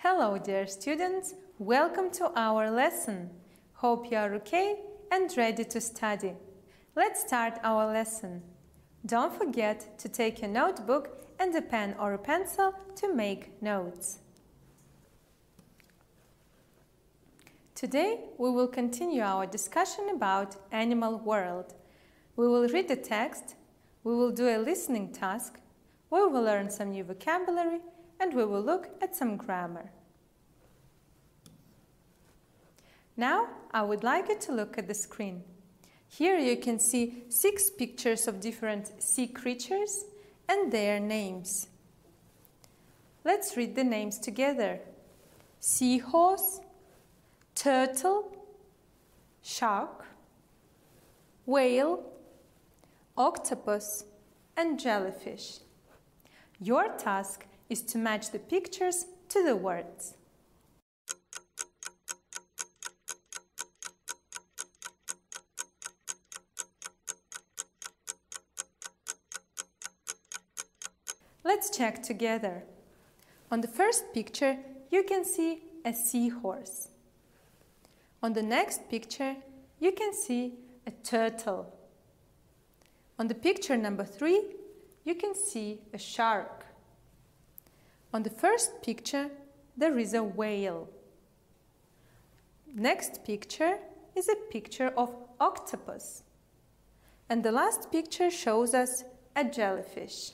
Hello dear students, welcome to our lesson. Hope you are okay and ready to study. Let's start our lesson. Don't forget to take a notebook and a pen or a pencil to make notes. Today we will continue our discussion about animal world. We will read the text, we will do a listening task, we will learn some new vocabulary, and we will look at some grammar. Now I would like you to look at the screen. Here you can see 6 pictures of different sea creatures and their names. Let's read the names together. Seahorse, turtle, shark, whale, octopus, and jellyfish. Your task is to match the pictures to the words. Let's check together. On the first picture, you can see a seahorse. On the next picture, you can see a turtle. On the picture number 3, you can see a shark. On the first picture, there is a whale. Next picture is a picture of octopus. And the last picture shows us a jellyfish.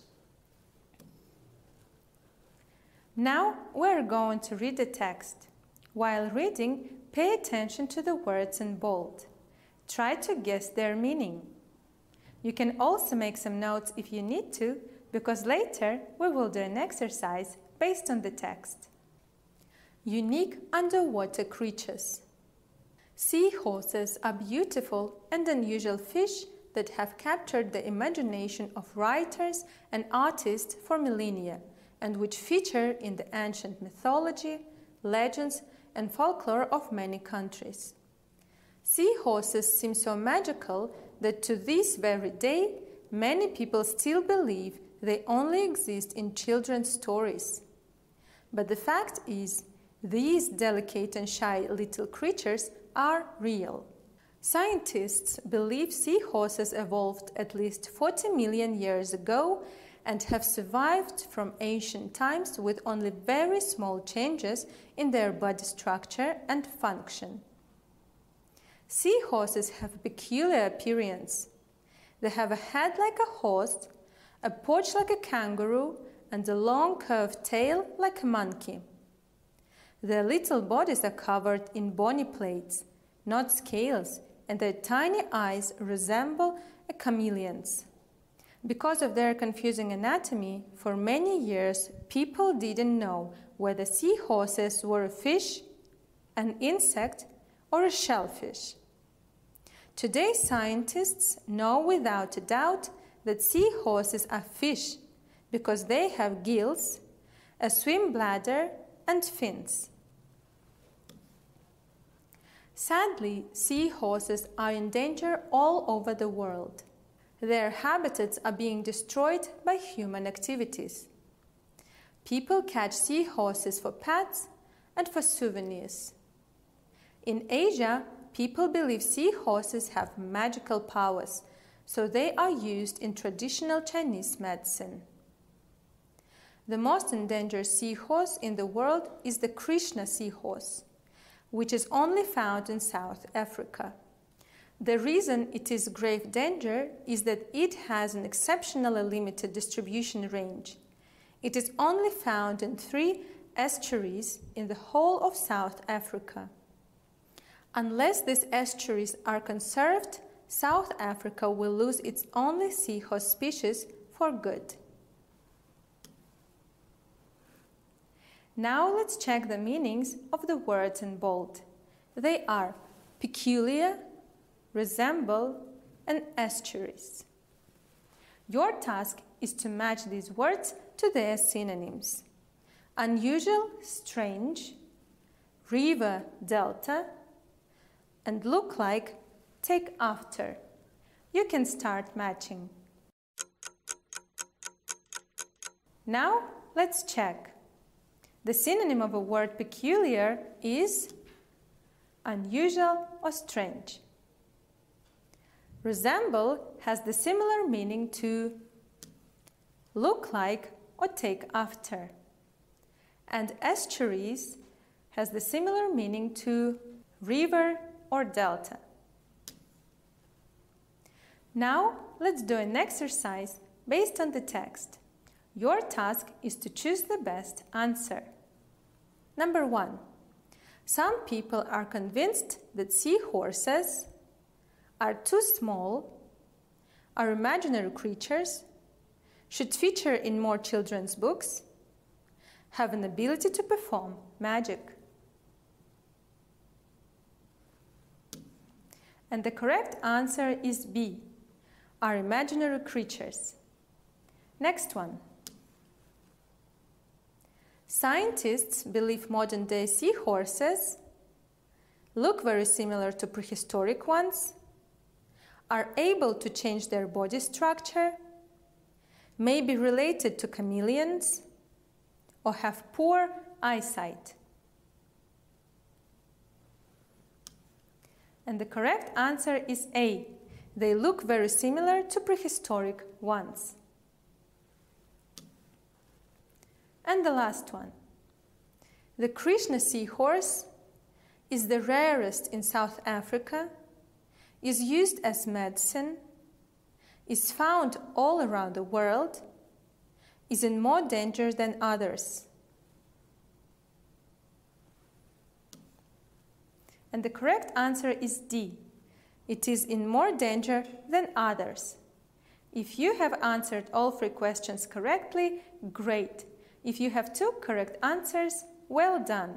Now we're going to read the text. While reading, pay attention to the words in bold. Try to guess their meaning. You can also make some notes if you need to, because later we will do an exercise based on the text. Unique underwater creatures. Seahorses are beautiful and unusual fish that have captured the imagination of writers and artists for millennia, and which feature in the ancient mythology, legends, and folklore of many countries. Seahorses seem so magical that to this very day, many people still believe they only exist in children's stories. But the fact is, these delicate and shy little creatures are real. Scientists believe seahorses evolved at least 40 million years ago and have survived from ancient times with only very small changes in their body structure and function. Seahorses have a peculiar appearance. They have a head like a horse, a pouch like a kangaroo, and a long curved tail like a monkey. Their little bodies are covered in bony plates, not scales, and their tiny eyes resemble a chameleon's. Because of their confusing anatomy, for many years people didn't know whether seahorses were a fish, an insect, or a shellfish. Today scientists know without a doubt that seahorses are fish because they have gills, a swim bladder, and fins. Sadly, seahorses are in danger all over the world. Their habitats are being destroyed by human activities. People catch seahorses for pets and for souvenirs. In Asia, people believe seahorses have magical powers, so they are used in traditional Chinese medicine. The most endangered seahorse in the world is the Krishna seahorse, which is only found in South Africa. The reason it is grave danger is that it has an exceptionally limited distribution range. It is only found in 3 estuaries in the whole of South Africa. Unless these estuaries are conserved, South Africa will lose its only seahorse species for good. Now let's check the meanings of the words in bold. They are peculiar, resemble, and estuaries. Your task is to match these words to their synonyms. Unusual, strange, river, delta, and look like, take after. You can start matching. Now let's check. The synonym of a word peculiar is unusual or strange. Resemble has the similar meaning to look like or take after. And estuaries has the similar meaning to river or delta. Now let's do an exercise based on the text. Your task is to choose the best answer. Number 1. Some people are convinced that seahorses are too small, are imaginary creatures, should feature in more children's books, have an ability to perform magic. And the correct answer is B, are imaginary creatures. Next one. Scientists believe modern-day seahorses look very similar to prehistoric ones, are able to change their body structure, may be related to chameleons, or have poor eyesight. And the correct answer is A. They look very similar to prehistoric ones. And the last one. The Krishna seahorse is the rarest in South Africa, is used as medicine, is found all around the world, is in more danger than others. And the correct answer is D. It is in more danger than others. If you have answered all 3 questions correctly, great. If you have 2 correct answers, well done.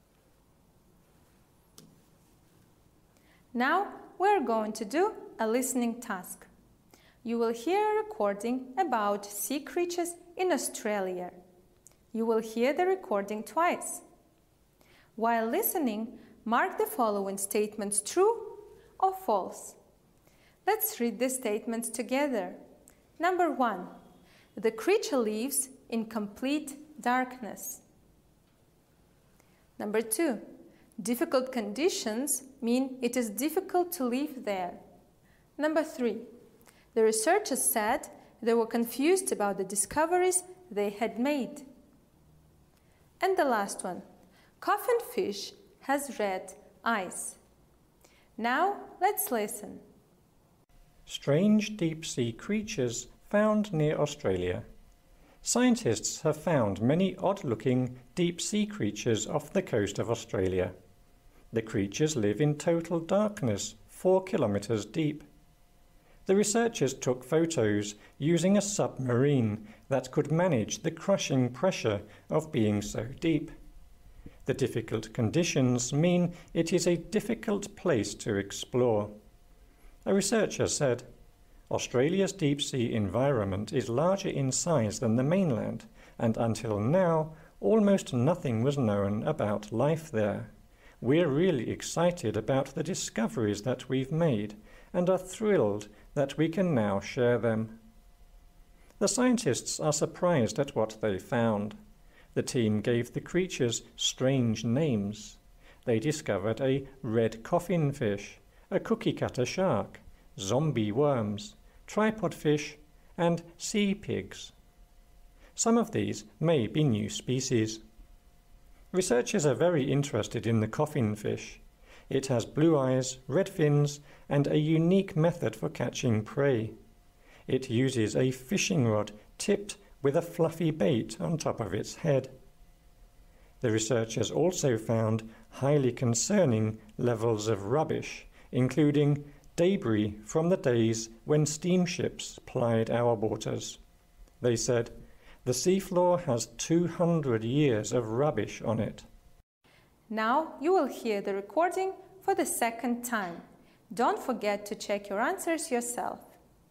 Now we're going to do a listening task. You will hear a recording about sea creatures in Australia. You will hear the recording twice. While listening, mark the following statements true or false. Let's read the statements together. Number 1. The creature lives in complete darkness. Number 2. Difficult conditions mean it is difficult to live there. Number 3. The researchers said they were confused about the discoveries they had made. And the last one. Coffin fish has red eyes. Now let's listen. Strange deep-sea creatures found near Australia. Scientists have found many odd-looking deep-sea creatures off the coast of Australia. The creatures live in total darkness, 4 kilometers deep. The researchers took photos using a submarine that could manage the crushing pressure of being so deep. The difficult conditions mean it is a difficult place to explore. A researcher said, Australia's deep-sea environment is larger in size than the mainland, and until now, almost nothing was known about life there. We're really excited about the discoveries that we've made, and are thrilled that we can now share them. The scientists are surprised at what they found. The team gave the creatures strange names. They discovered a red coffin fish, a cookie cutter shark, zombie worms, tripod fish, and sea pigs. Some of these may be new species. Researchers are very interested in the coffin fish. It has blue eyes, red fins, and a unique method for catching prey. It uses a fishing rod tipped with a fluffy bait on top of its head. The researchers also found highly concerning levels of rubbish, including debris from the days when steamships plied our waters. They said, the seafloor has 200 years of rubbish on it. Now you will hear the recording for the 2nd time. Don't forget to check your answers yourself.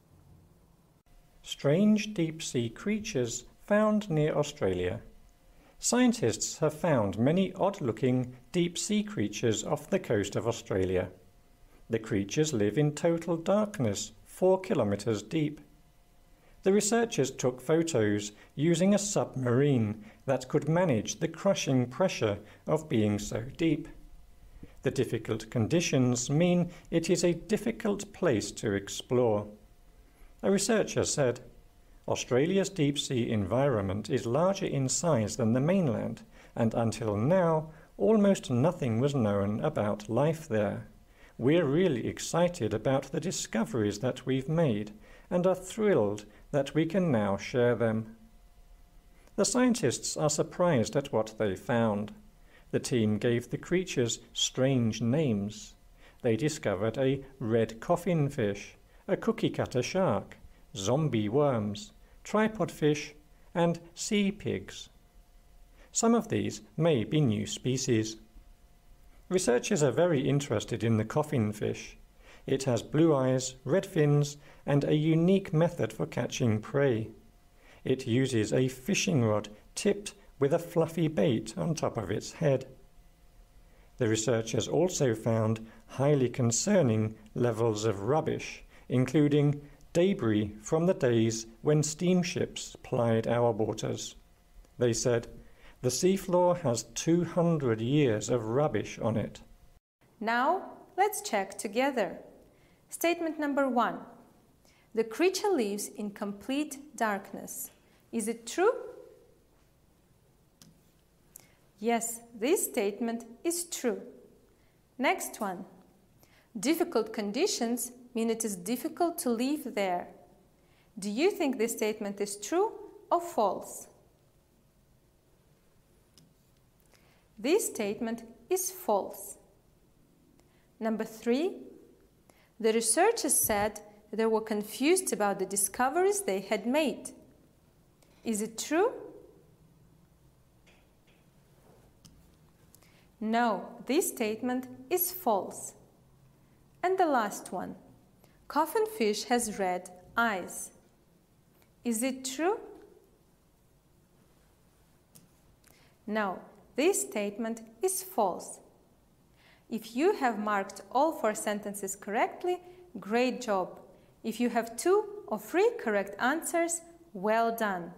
Strange deep-sea creatures found near Australia. Scientists have found many odd-looking deep-sea creatures off the coast of Australia. The creatures live in total darkness, 4 kilometers deep. The researchers took photos using a submarine that could manage the crushing pressure of being so deep. The difficult conditions mean it is a difficult place to explore. A researcher said, "Australia's deep-sea environment is larger in size than the mainland, and until now, almost nothing was known about life there. We're really excited about the discoveries that we've made and are thrilled that we can now share them." The scientists are surprised at what they found. The team gave the creatures strange names. They discovered a red coffin fish, a cookie cutter shark, zombie worms, tripod fish, and sea pigs. Some of these may be new species. Researchers are very interested in the coffin fish. It has blue eyes, red fins, and a unique method for catching prey. It uses a fishing rod tipped with a fluffy bait on top of its head. The researchers also found highly concerning levels of rubbish, including debris from the days when steamships plied our waters. They said, "The seafloor has 200 years of rubbish on it." Now, let's check together. Statement number 1. The creature lives in complete darkness. Is it true? Yes, this statement is true. Next one. Difficult conditions mean it is difficult to live there. Do you think this statement is true or false? This statement is false. Number 3. The researchers said they were confused about the discoveries they had made. Is it true? No, this statement is false. And the last one. Coffin fish has red eyes. Is it true? No, this statement is false. If you have marked all 4 sentences correctly, great job. If you have 2 or 3 correct answers, well done.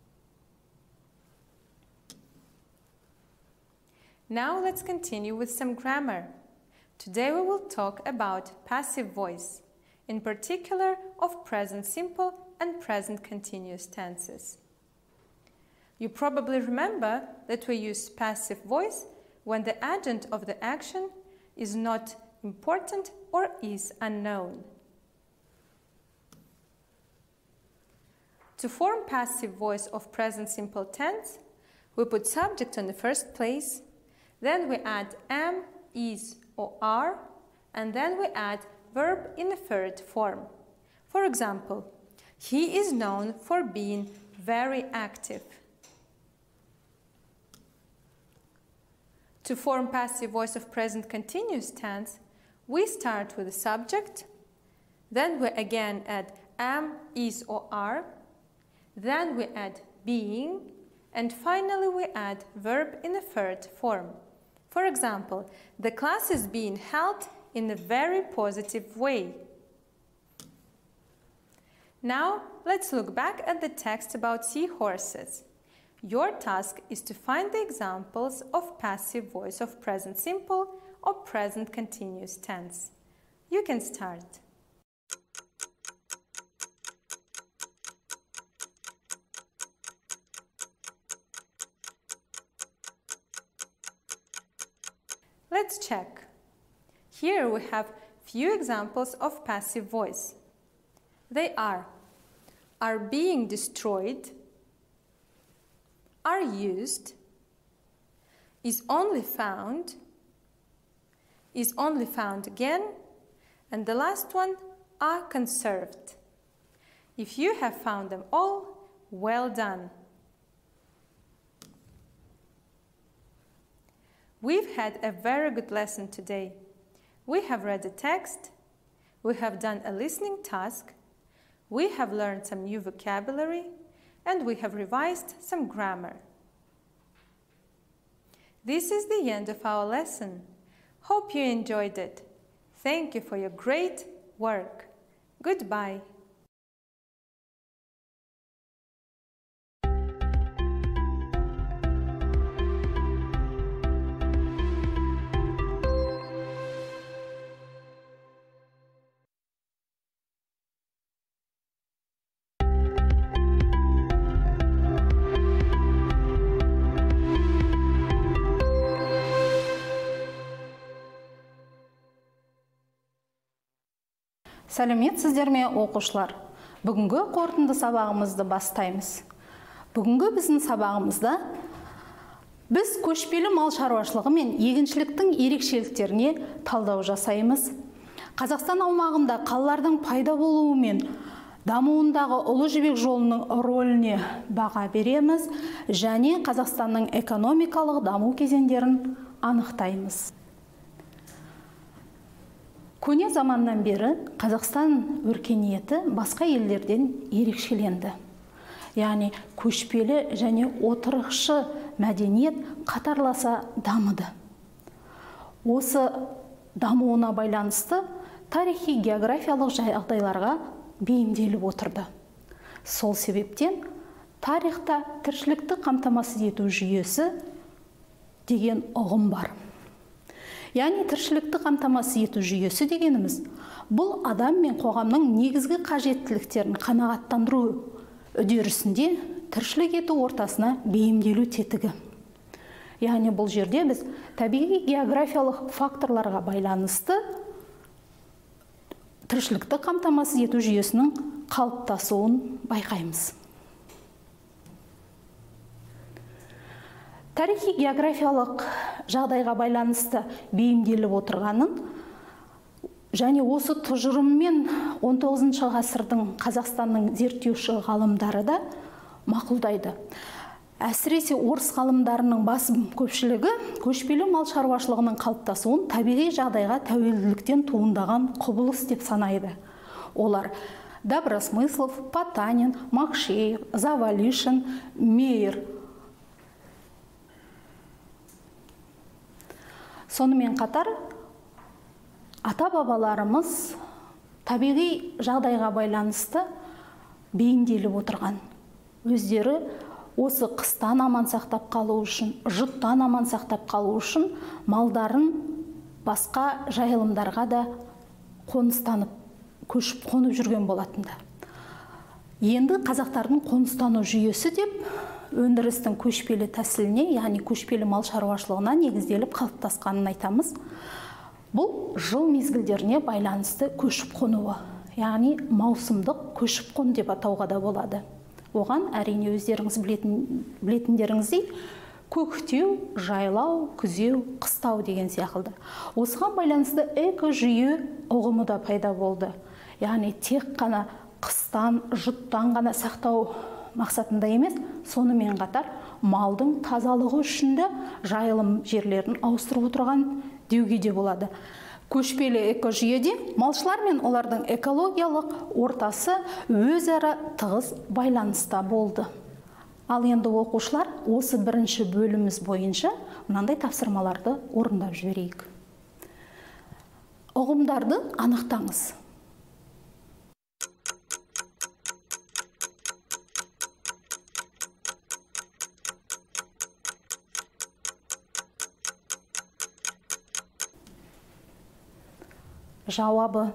Now let's continue with some grammar. Today we will talk about passive voice, in particular of present simple and present continuous tenses. You probably remember that we use passive voice when the agent of the action is not important or is unknown. To form passive voice of present simple tense, we put subject on the first place, then we add am, is, or are, and then we add verb in the third form. For example, he is known for being very active. To form passive voice of present continuous tense, we start with the subject, then we again add am, is, or are, then we add being, and finally we add verb in the third form. For example, the class is being held in a very positive way. Now, let's look back at the text about seahorses. Your task is to find the examples of passive voice of present simple or present continuous tense. You can start. Let's check. Here we have few examples of passive voice. They are being destroyed, are used, is only found again, and the last one, are conserved. If you have found them all, well done. We've had a very good lesson today. We have read the text, we have done a listening task, we have learned some new vocabulary, and we have revised some grammar. This is the end of our lesson. Hope you enjoyed it. Thank you for your great work. Goodbye. Сәлеметсіздер ме, оқушылар? Бүгінгі қорытынды сабағымызды бастаймыз. Бүгінгі біздің сабағымызда біз көшпелі мал шаруашылығы мен егіншіліктің ерекшеліктеріне талдау жасаймыз. Қазақстан аумағында қалалардың пайда болуы мен дамуындағы Ұлы Жібек жолының рөліне баға береміз және Қазақстанның экономикалық даму кезеңдерін анықтаймыз. Көне заманнан бері Қазақстан өркениеті басқа елдерден ерекшеленді. Яғни көшпелі және отырықшы мәдениет қатарласа дамыды. Осы дамуына байланысты тарихи географиялық жағдайларға бейімделіп отырды. Сол себептен тарихта тіршілікті қамтамасыз ету жүйесі деген ұғым бар. Яғни тіршілікті қамтамасыз ету жүйесі дегеніміз, бұл адам мен қоғамның негізгі қажеттіліктерін қанағаттандыру үдерісінде тіршілік ету ортасына бейімделу тетігі. Яғни бұл жерде біз табиғи географиялық факторларға байланысты тіршілікті қамтамасыз ету жүйесінің қалыптасуын байқаймыз. Тарихи географиялық жағдайға байланысты бейімделіп отырғанын және осы тұжырыммен 19 ғасырдың Қазақстанның зерттеуші ғалымдары да мақұлдайды. Әсіресе орыс ғалымдарының басым көпшілігі көшпелі мал шаруашылығының қалыптасуын табиғи жағдайға тәуелділіктен туындаған құбылыс деп санайды. Олар Добросмыслов, Потанин, Макшеев, Завалишин, Мейер. Сонымен қатар, ата-бабаларымыз табиғи жағдайға байланысты бейімделіп отырған. Өздері осы қыстан аман сақтап қалу үшін, жұттан аман сақтап қалу үшін малдарын басқа жайылымдарға да қоныстанып, көшіп қонып жүрген болатынды. Енді қазақтардың қоныстану жүйесі деп өндірістің көшпелі тәсіліне, яғни көшпелі мал шаруашылығына негізделіп қалыптасқанын айтамыз. Бұл жыл мезгілдеріне байланысты көшіп қонуы, яғни маусымдық көшіп қон деп атауға да болады. Оған әрине өздеріңіз білетіндеріңіздей көктеу, жайлау, күзеу, қыстау деген сияқты. Осыған байланысты экожүйе ұғымы да пайда болды. Яғни тек қана қыстан, жұттан ғана сақтау мақсатында емес, сонымен қатар малдың тазалығы үшін де жайылым жерлерін ауыстырып отырған деуге де болады. Көшпелі экожүйеде малшылар мен олардың экологиялық ортасы өзара тығыз байланыста болды. Ал енді оқушылар осы бірінші бөліміміз бойынша мынандай тапсырмаларды орындап жіберейік. Ұғымдарды анықтаңыз. Жауабы: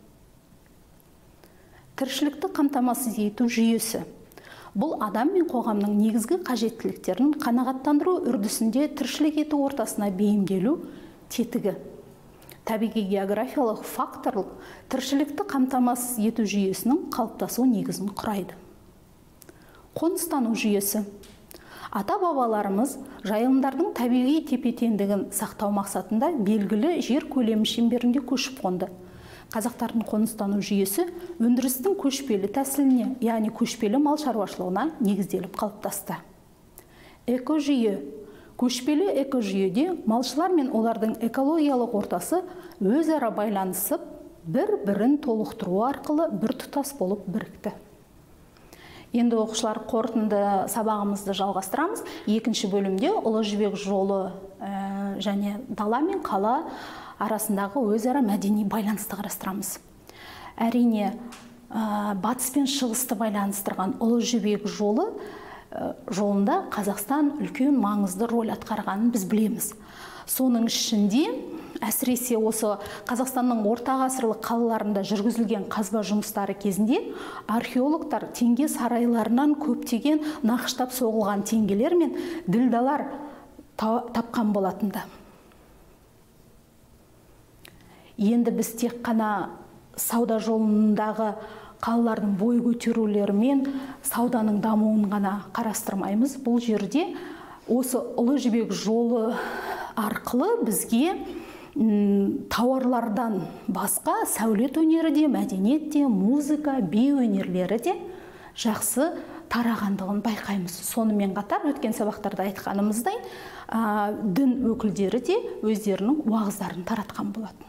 тіршілікті қамтамасыз ету жүйесі. Бұл адам мен қоғамның негізгі қажеттіліктерін қанағаттандыру үрдісінде тіршілік ету ортасына бейімделу тетігі. Табиғи географиялық факторлық тіршілікті қамтамасыз ету жүйесінің қалыптасу негізін құрайды. Қоныстану жүйесі. Ата-бабаларымыз жайылымдардың табиғи тепе-теңдігін сақтау мақсатында белгілі жер көлемі шеңберінде көшіп қонды. Қазақтардың қоныстану жүйесі өндірістің көшпелі тәсіліне, яғни көшпелі мал шаруашылығына негізделіп қалыптасты. Экожүйе. Көшпелі экожүйеде малшылар мен олардың экологиялық ортасы өзара байланысып, бір-бірін толықтыру арқылы біртұтас болып бірікті. Енді оқушылар қорытынды сабағымызды жалғастырамыз. Екінші бөлімде Ұлы Жібек жолы және дала мен қала арасындағы өзара мәдени байланысты қарастырамыз. Әрине, батыс пен шығысты байланыстырған Ұлы Жібек жолында Қазақстан үлкен маңызды рөл атқарғанын біз білеміз. Соның ішінде әсіресе осы Қазақстанның орта ғасырлық қалаларында жүргізілген қазба жұмыстары кезінде археологтар теңге сарайларынан көптеген нақыштап соғылған теңгелер мен ділдалар тапқан болатынды. Енді біз тек қана сауда жолындағы қалалардың бой көтерулері мен сауданың дамуын ғана қарастырмаймыз. Бұл жерде осы Ұлы Жібек жолы арқылы бізге тауарлардан басқа сәулет өнері де, мәдениет те, музыка, би өнерлері де жақсы тарағандығын байқаймыз. Сонымен қатар өткен сабақтарда айтқанымыздай, дін өкілдері де өздерінің уағыздарын таратқан болатын.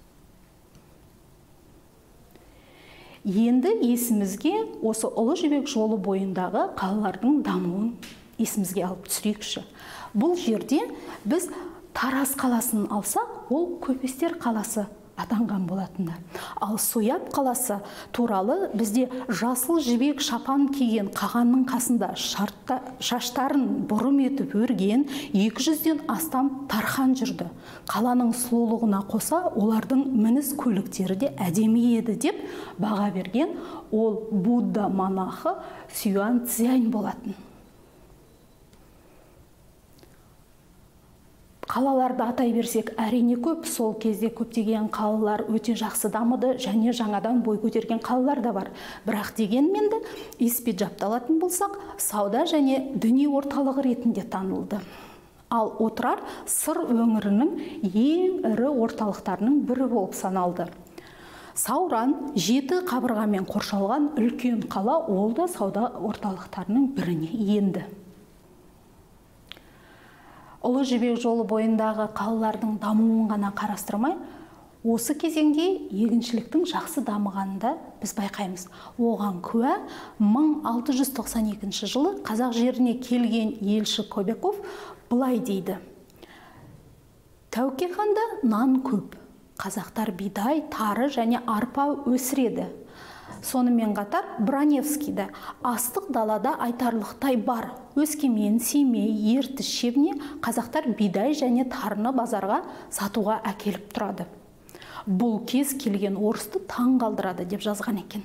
Енді есімізге осы Ұлы Жібек жолы бойындағы қалалардың дамуын есімізге алып түсірейікші. Бұл жерде біз Тараз қаласын алсақ, ол Көпестер қаласы атанған болатынды. Ал Сояп қаласы туралы бізде жасыл жібек шапан киген қағанның қасында шаштарын бұрым етіп өрген 200-ден астам тархан жүрді. Қаланың сұлулығына қоса, олардың мініс көліктері де әдемі еді деп баға берген ол Будда монахы Сюань Цзянь болатын. Қалаларды атай берсек әрине көп, сол кезде көптеген қалалар өте жақсы дамыды және жаңадан бой көтерген қалалар да бар. Бірақ дегенмен де Испиджапты алатын болсақ, сауда және діни орталығы ретінде танылды. Ал Отырар Сыр өңірінің ең ірі орталықтарының бірі болып саналды. Сауран 7 қабырғамен қоршалған үлкен қала, ол да сауда орталықтарының біріне енді. Ұлы Жібек жолы бойындағы қалалардың дамуын ғана қарастырмай, осы кезеңде егіншіліктің жақсы дамығанында біз байқаймыз. Оған куә 1692 жылы қазақ жеріне келген елші Кобяков былай дейді: Тәуке ханда нан көп, қазақтар бидай, тары және арпа өсіреді. Сонымен қатар Браневскийді астық далада айтарлықтай бар. Өскемен, Семей, Ертіс шебіне қазақтар бидай және тарыны базарға сатуға әкеліп тұрады. Бұл кез келген орысты таң қалдырады деп жазған екен.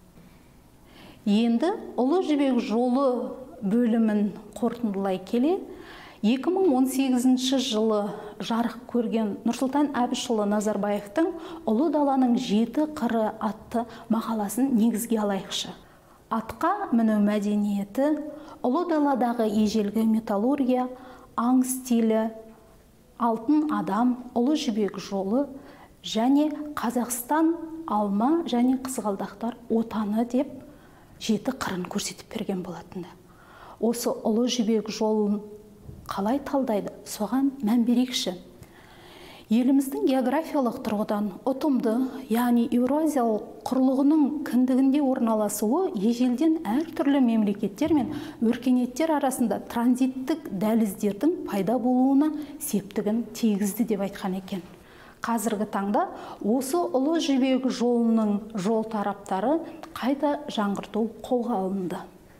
Енді Ұлы Жібек жолы бөлімін қорытындылай келе, 2018 жылы жарық көрген Нұрсұлтан Әбішұлы Назарбаевтың «Ұлы даланың 7 қыры» атты мақаласын негізге алайықшы. Атқа міну мәдениеті, ұлы даладағы ежелгі металлургия, аң стилі, алтын адам, Ұлы Жібек жолы және Қазақстан алма және қызғалдақтар отаны деп 7 қырын көрсетіп берген болатынды. Осы Ұлы Жібек жолын қалай талдайды, соған мән берейікші. Еліміздің географиялық тұрғыдан ұтымды, яғни Еуразиялық құрлығының кіндігінде орналасуы ежелден әртүрлі мемлекеттер мен өркениеттер арасында транзиттік дәліздердің пайда болуына септігін тигізді деп айтқан екен. Қазіргі таңда осы Ұлы Жібек жолының жол тараптары қайта жаңғырту қолға алынды.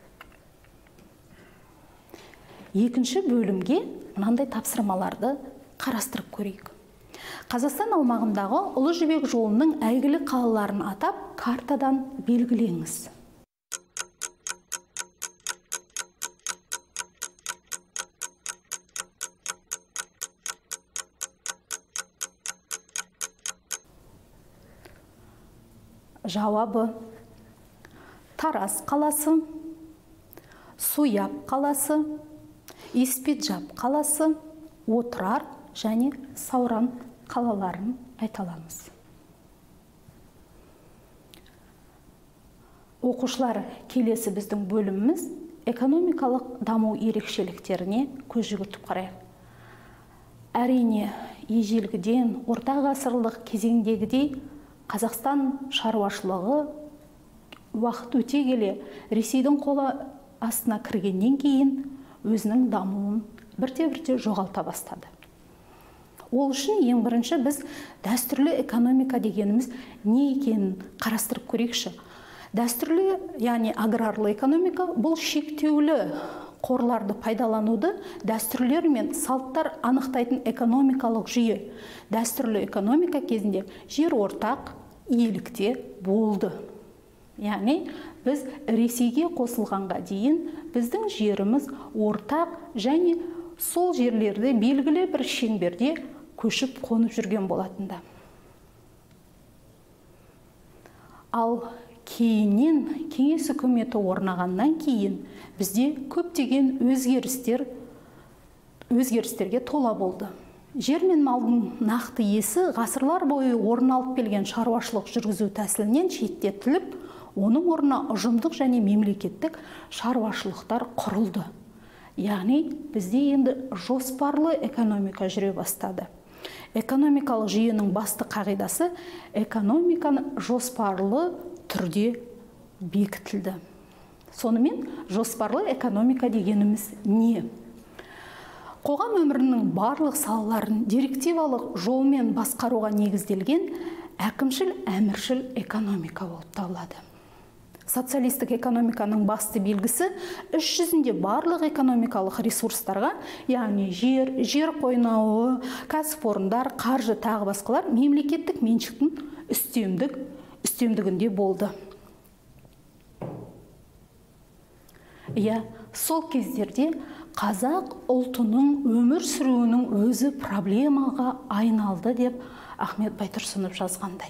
Екінші бөлімге мынандай тапсырмаларды қарастырып көрейік. Қазақстан аумағындағы Ұлы Жібек жолының әйгілі қалаларын атап, картадан белгілеңіз. Жауабы: Тараз қаласы, Сояп қаласы, Испиджап қаласы, Отырар және Сауран қалаларын айталамыз. Оқушылар, келесі біздің бөліміміз экономикалық даму ерекшеліктеріне көз жүгіртіп қарайық. Әрине, ежелгіден орта ғасырлық кезеңдегідей Қазақстан шаруашылығы уақыт өте келе Ресейдің қолы астына кіргеннен кейін өзінің дамуын бірте-бірте жоғалта бастады. Ол үшін ең бірінші біз дәстүрлі экономика дегеніміз не екенін қарастырып көрейікші. Дәстүрлі, яғни аграрлы экономика бұл шектеулі қорларды пайдалануды дәстүрлер мен салттар анықтайтын экономикалық жүйе. Дәстүрлі экономика кезінде жер ортақ иелікте болды. Яғни біз Ресейге қосылғанға дейін біздің жеріміз ортақ және сол жерлерде белгілі бір шеңберде көшіп қонып жүрген болатында. Ал кейіннен кеңес үкіметі орнағаннан кейін бізде көптеген өзгерістерге тола болды. Жер мен малдың нақты иесі ғасырлар бойы орын алып келген шаруашылық жүргізу тәсілінен шеттетіліп, оның орнына ұжымдық және мемлекеттік шаруашылықтар құрылды. Яғни бізде енді жоспарлы экономика жүре бастады. Экономикалық жүйенің басты қағидасы экономиканы жоспарлы түрде бекітілді. Сонымен жоспарлы экономика дегеніміз не? Қоғам өмірінің барлық салаларын директивалық жолмен басқаруға негізделген әкімшіл-әміршіл экономика болып табылады. Социалистік экономиканың басты белгісі іс жүзінде барлық экономикалық ресурстарға, яғни жер қойнауы, кәсіпорындар, қаржы тағы басқалар мемлекеттік меншіктің үстемдігінде болды. Сол кездерде қазақ ұлтының өмір сүруінің өзі проблемаға айналды деп Ахмет Байтұрсынов жазғандай.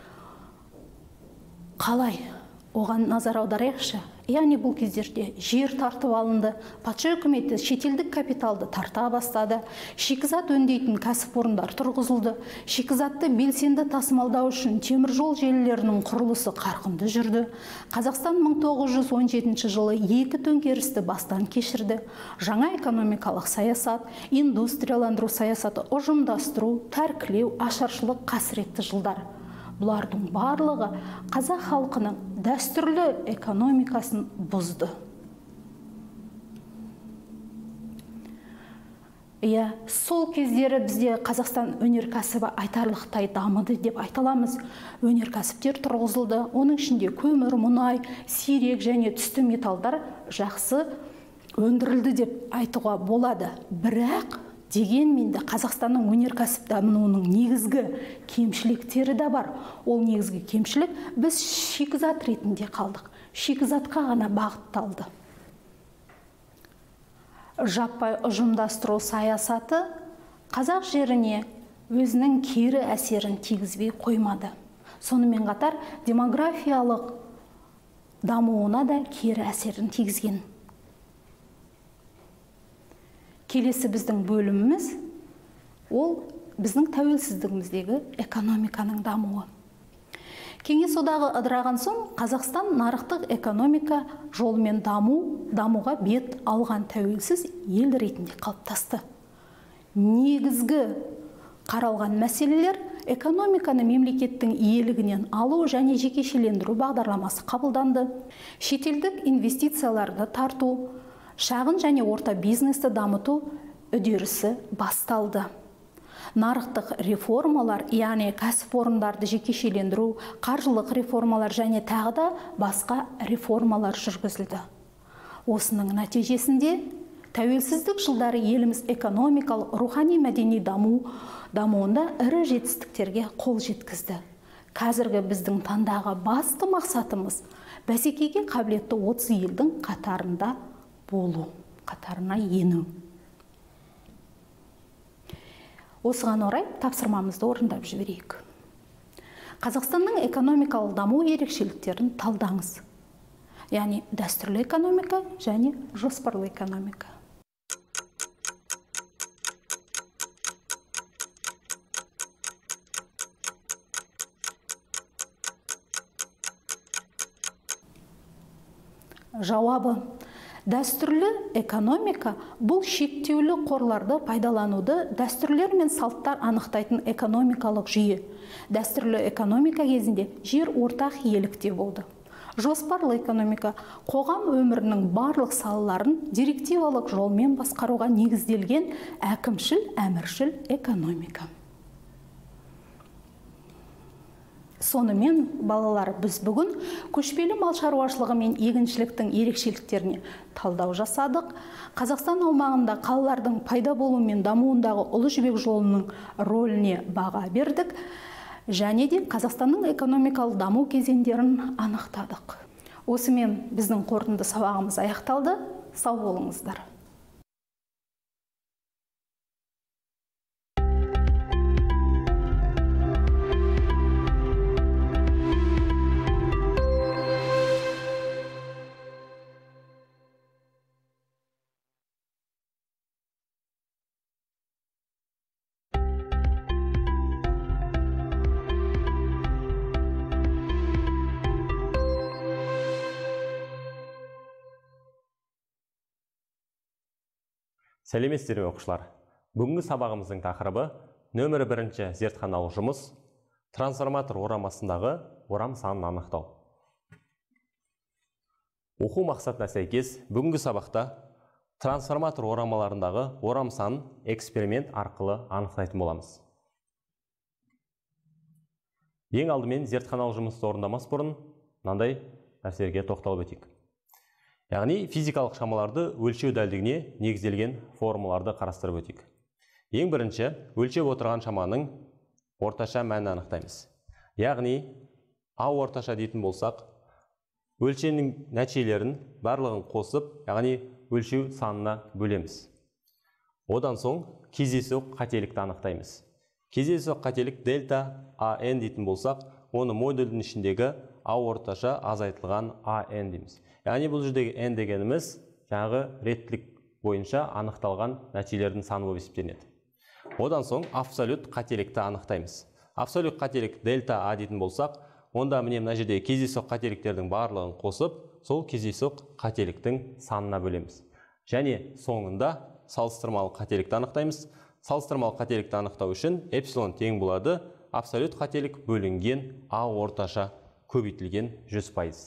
Қалай? Оған назар аударайықшы. Яғни бұл кездерде жер тартып алынды, патша үкіметі шетелдік капиталды тарта бастады, шикізат өңдейтін кәсіпорындар тұрғызылды, шикізатты белсенді тасымалдау үшін теміржол желілерінің құрылысы қарқынды жүрді. Қазақстан 1917 жылы 2 төңкерісті бастан кешірді. Жаңа экономикалық саясат, индустрияландыру саясаты, ұжымдастыру, тәркілеу, ашаршылық қасіретті жылдар. Бұлардың барлығы қазақ халқының дәстүрлі экономикасын бұзды. Сол кездері бізде Қазақстан өнеркәсібі айтарлықтай дамыды деп айталамыз. Өнеркәсіптер тұрғызылды, оның ішінде көмір, мұнай, сирек және түсті металдар жақсы өндірілді деп айтуға болады. Бірақ дегенмен де Қазақстанның өнеркәсіп дамуының негізгі кемшіліктері де бар. Ол негізгі кемшілік біз шикізат ретінде қалдық. Шикізатқа ғана бағытталды. Жаппай ұжымдастыру саясаты қазақ жеріне өзінің кері әсерін тигізбей қоймады. Сонымен қатар демографиялық дамуына да кері әсерін тигізген. Келесі біздің бөліміміз, ол біздің тәуелсіздігіміздегі экономиканың дамуы. Кеңес одағы ыдыраған соң, Қазақстан нарықтық экономика жолымен дамуға бет алған тәуелсіз ел ретінде қалыптасты. Негізгі қаралған мәселелер экономиканы мемлекеттің иелігінен алу және жекешелендіру бағдарламасы қабылданды. Шетелдік инвестицияларды тарту, шағын және орта бизнесті дамыту үдерісі басталды. Нарықтық реформалар, яғни кәсіпорындарды жекешелендіру, қаржылық реформалар және тағы да басқа реформалар жүргізілді. Осының нәтижесінде тәуелсіздік жылдары еліміз экономикалық, рухани мәдени дамуында ірі жетістіктерге қол жеткізді. Қазіргі біздің таңдағы басты мақсатымыз бәсекеге қабілетті 30 елдің қатарында болу, қатарына ену. Осыған орай тапсырмамызды орындап жіберейік. Қазақстанның экономикалық даму ерекшеліктерін талдаңыз. Яғни дәстүрлі экономика және жоспарлы экономика. Жауабы: дәстүрлі экономика бұл шектеулі қорларды пайдалануды дәстүрлер мен салттар анықтайтын экономикалық жүйе. Дәстүрлі экономика кезінде жер ортақ иелікте болды. Жоспарлы экономика қоғам өмірінің барлық салаларын директивалық жолмен басқаруға негізделген әкімшіл-әміршіл экономика. Сонымен, балалар, біз бүгін көшпелі мал шаруашылығы мен егіншіліктің ерекшеліктеріне талдау жасадық. Қазақстан аумағында қалалардың пайда болуы мен дамуындағы Ұлы Жібек жолының рөліне баға бердік. Және де Қазақстанның экономикалық даму кезеңдерін анықтадық. Осымен біздің қорытынды сабағымыз аяқталды. Сау болыңыздар. Сәлеметсіздер ме оқушылар? Бүгінгі сабағымыздың тақырыбы нөмірі 1 зертханалық жұмыс трансформатор орамасындағы орам санын анықтау. Оқу мақсатына сәйкес бүгінгі сабақта трансформатор орамаларындағы орам санын эксперимент арқылы анықтайтын боламыз. Ең алдымен зертханалық жұмысты орындамас бұрын мынандай нәрселерге тоқталып өтейік. Яғни физикалық шамаларды өлшеу дәлдігіне негізделген формулаларды қарастырып өтейік. Ең бірінші, өлшеп отырған шаманың орташа мәнін анықтаймыз. Яғни, А орташа дейтін болсақ, өлшемнің нәтижелерін барлығын қосып, яғни өлшеу санына бөлеміз. Одан соң кездейсоқ қателікті анықтаймыз. Кездейсоқ қателік дельта АН дейтін болсақ, оны модульдің ішіндегі А орташа азайтылған АН дейміз. Яғни бұл жердегі N дегеніміз жаңағы реттілік бойынша анықталған нәтижелердің саны болып есептелінеді. Одан соң абсолют қателікті анықтаймыз. Абсолют қателік дельта А дейтін болсақ, онда міне мына жерде кездейсоқ қателіктердің барлығын қосып, сол кездейсоқ қателіктің санына бөлеміз. Және соңында салыстырмалы қателікті анықтаймыз. Салыстырмалы қателікті анықтау үшін эпсилон тең болады абсолют қателік бөлінген А орташа көбейтілген 100%.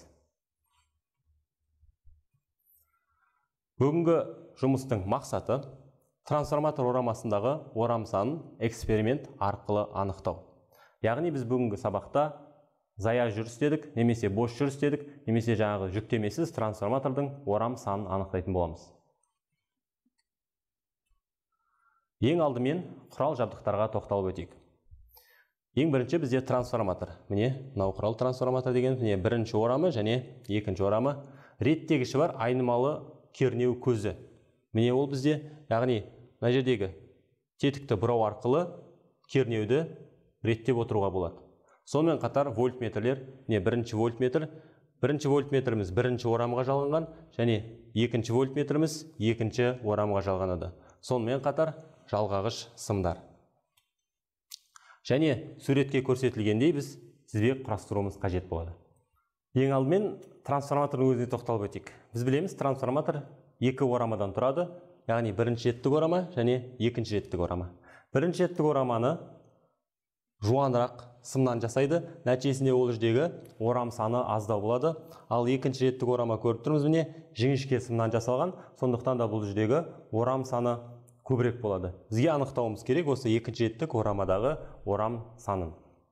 Бүгінгі жұмыстың мақсаты трансформатор орамасындағы орам санын эксперимент арқылы анықтау. Яғни біз бүгінгі сабақта зая жүріс дедік, немесе бос жүріс дедік, немесе жаңағы жүктемесіз трансформатордың орам санын анықтайтын боламыз. Ең алдымен құрал жабдықтарға тоқталып өтейік. Ең бірінші бізде трансформатор. Міне, мынау құрал трансформатор деген міне бірінші орамы және екінші орамы. Реттегіші бар айнымалы кернеу көзі. Міне ол бізде, яғни мына жердегі тетікті бұрау арқылы кернеуді реттеп отыруға болады. Сонымен қатар вольтметрлер, не бірінші вольтметр, бірінші вольтметріміз бірінші орамға жалғанған, және екінші вольтметріміз екінші орамға жалғанады. Сонымен қатар жалғағыш сымдар. Және суретке көрсетілгендей біз тізбек құрастыруымыз қажет болады. Ең алдымен трансформатордың өзіне тоқталып өтейік. Біз білеміз, трансформатор екі орамадан тұрады, яғни бірінші реттік орама және екінші реттік орама. Бірінші реттік ораманы жуанырақ сымнан жасайды, нәтижесінде ол жердегі орам саны аздау болады. Ал екінші реттік орама көріп тұрмыз, міне жіңішке сымнан жасалған, сондықтан да бұл жердегі орам саны көбірек болады. Бізге анықтауымыз керек осы екінші реттік орамадағы орам санын.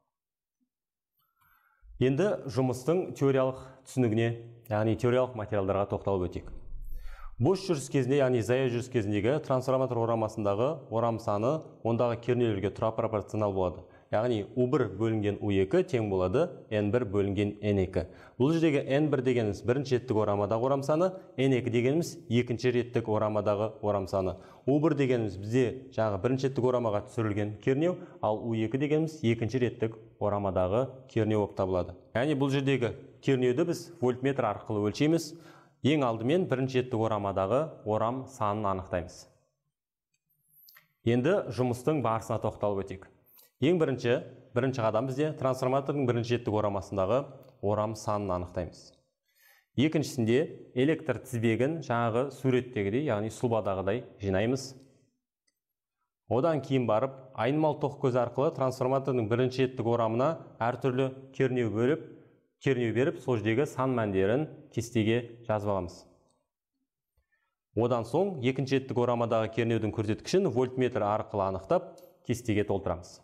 Енді жұмыстың теориялық түсінігіне, яғни теориялық материалдарға тоқталып өтейік. Бос жүріс кезінде, яғни зая жүріс кезіндегі трансформатор орамасындағы орам саны ондағы кернеулерге тұра пропорционал болады. Яғни U1 бөлінген U2 тең болады N1 бөлінген N2. Бұл жердегі N1 дегеніміз бірінші реттік орамадағы орам саны, N2 дегеніміз екінші реттік орамадағы орам саны. U1 дегеніміз бізде жаңағы бірінші реттік орамаға түсірілген кернеу, ал U2 дегеніміз екінші реттік орамадағы кернеу болып табылады. Яғни бұл жердегі кернеуді біз вольтметр арқылы өлшейміз. Ең алдымен бірінші реттік орамадағы орам санын анықтаймыз. Енді жұмыстың барысына тоқталып өтейік. Ең бірінші қадам бізде трансформатордың бірінші реттік орамасындағы орам санын анықтаймыз. Екіншісінде электр тізбегін жаңағы суреттегідей, яғни сұлбадағыдай жинаймыз. Одан кейін барып, айнымалы тоқ көзі арқылы трансформатордың бірінші реттік орамына әртүрлі кернеу беріп, сол жердегі сан мәндерін кестеге жазып аламыз. Одан соң екінші реттік орамадағы кернеудің көрсеткішін вольтметр арқылы анықтап, кестеге толтырамыз.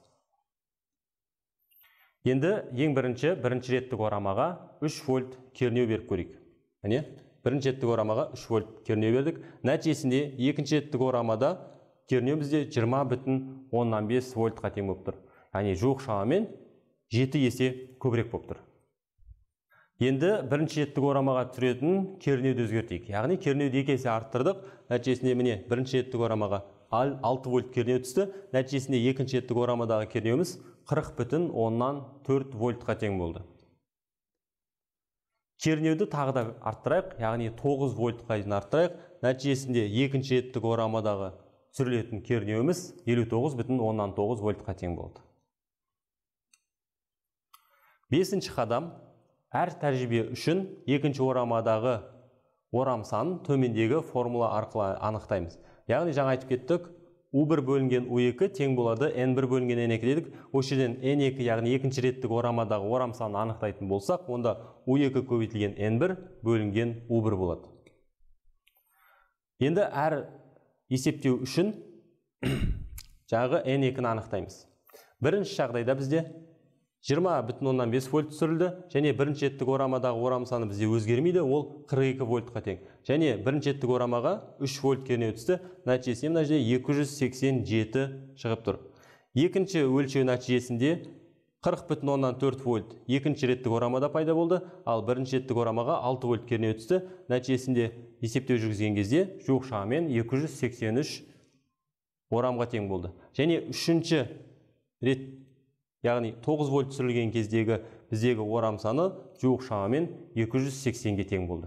Енді ең бірінші реттік орамаға 3 вольт кернеу беріп көрейік. Міне, бірінші реттік орамаға 3 вольт кернеу бердік. Нәтижесінде екінші реттік орамада кернеу бізде 20,15 вольтқа тең болып тұр. Яғни жуық шамамен 7 есе көбірек болып тұр. Енді бірінші реттік орамаға түсіретін кернеуді өзгертейік. Яғни кернеуді 2 есе арттырдық. Нәтижесінде міне бірінші реттік орамаға 6 вольт кернеу түсті. Нәтижесінде екінші реттік орамадағы кернеуіміз 40,4 вольтқа тең болды. Кернеуді тағы да арттырайық, яғни 9 вольтқа дейін арттырайық. Нәтижесінде екінші реттік орамадағы түсірілетін кернеуіміз 59,9 вольтқа тең болды. Бесінші қадам, әр тәжірибе үшін екінші орамадағы орам санын төмендегі формула арқылы анықтаймыз. Яғни жаңа айтып кеттік, U1 бөлінген U2 тең болады N1 бөлінген N2 дедік. Осы жерден N2 яғни екінші реттік орамадағы орам санын анықтайтын болсақ, онда U2 көбейтілген N1 бөлінген U1 болады. Енді әр есептеу үшін жағы N2-ні анықтаймыз. Бірінші жағдайда бізде 20,5 вольт түсірілді, және бірінші реттік орамадағы орам саны бізде өзгермейді, ол 42 вольтқа тең. Және бірінші реттік орамаға 3 вольт кернеу түсті, нәтижесінде мына жерде 287 шығып тұр. Екінші өлшеу нәтижесінде 40,4 вольт екінші реттік орамада пайда болды, ал бірінші реттік орамаға 6 вольт кернеу түсті. Нәтижесінде есептеу жүргізген кезде жуық шамамен 283 орамға тең болды. Және үшінші рет, яғни 9 вольт түсірілген кездегі біздегі орам саны жуық шамамен 280-ге тең болды.